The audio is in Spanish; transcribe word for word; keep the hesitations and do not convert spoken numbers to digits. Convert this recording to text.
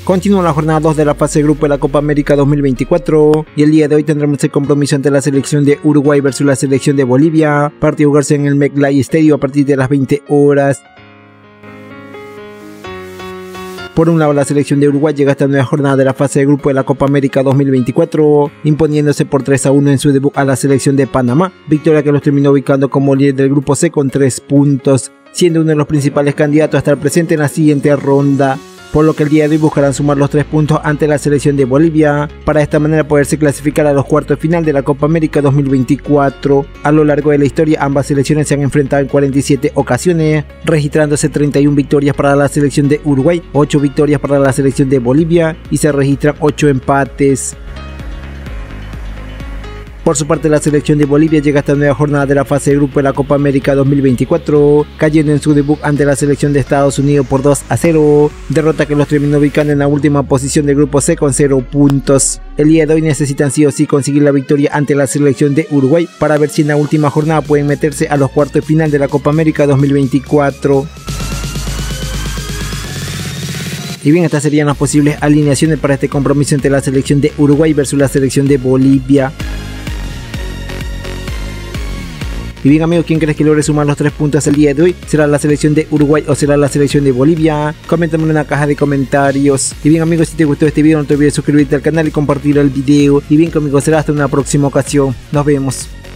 Continúa la jornada dos de la fase de grupo de la Copa América dos mil veinticuatro y el día de hoy tendremos el compromiso ante la selección de Uruguay versus la selección de Bolivia, partido a jugarse en el MetLife Stadium a partir de las veinte horas. Por un lado, la selección de Uruguay llega a esta nueva jornada de la fase de grupo de la Copa América dos mil veinticuatro, imponiéndose por tres a uno en su debut a la selección de Panamá, victoria que los terminó ubicando como líder del grupo C con tres puntos, siendo uno de los principales candidatos a estar presente en la siguiente ronda, por lo que el día de hoy buscarán sumar los tres puntos ante la selección de Bolivia, para de esta manera poderse clasificar a los cuartos de final de la Copa América dos mil veinticuatro. A lo largo de la historia, ambas selecciones se han enfrentado en cuarenta y siete ocasiones, registrándose treinta y una victorias para la selección de Uruguay, ocho victorias para la selección de Bolivia y se registran ocho empates. Por su parte, la selección de Bolivia llega a esta nueva jornada de la fase de grupo de la Copa América dos mil veinticuatro, cayendo en su debut ante la selección de Estados Unidos por dos a cero, derrota que los terminó ubicando en la última posición del grupo C con cero puntos. El día de hoy necesitan sí o sí conseguir la victoria ante la selección de Uruguay para ver si en la última jornada pueden meterse a los cuartos de final de la Copa América dos mil veinticuatro. Y bien, estas serían las posibles alineaciones para este compromiso entre la selección de Uruguay versus la selección de Bolivia. Y bien amigos, ¿quién crees que logre sumar los tres puntos el día de hoy? ¿Será la selección de Uruguay o será la selección de Bolivia? Coméntame en la caja de comentarios. Y bien amigos, si te gustó este video no te olvides suscribirte al canal y compartir el video. Y bien conmigo será hasta una próxima ocasión. Nos vemos.